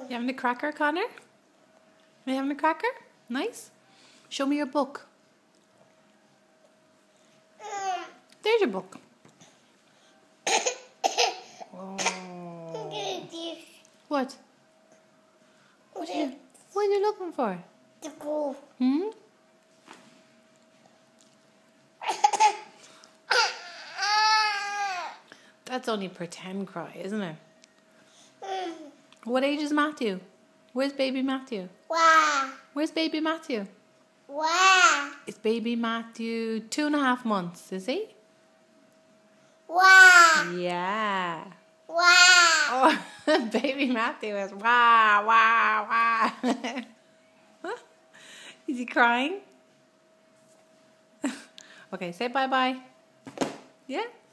You having a cracker, Conor? Are you having a cracker? Nice. Show me your book. There's your book. Oh. What? What are you looking for? The goal. Hmm? That's only pretend cry, isn't it? What age is Matthew? Where's baby Matthew? Wow. Where's baby Matthew? Wow. Is baby Matthew 2.5 months, is he? Wow. Yeah. Wow. Oh, baby Matthew is wow, wow, wow. Is he crying? Okay, say bye-bye. Yeah?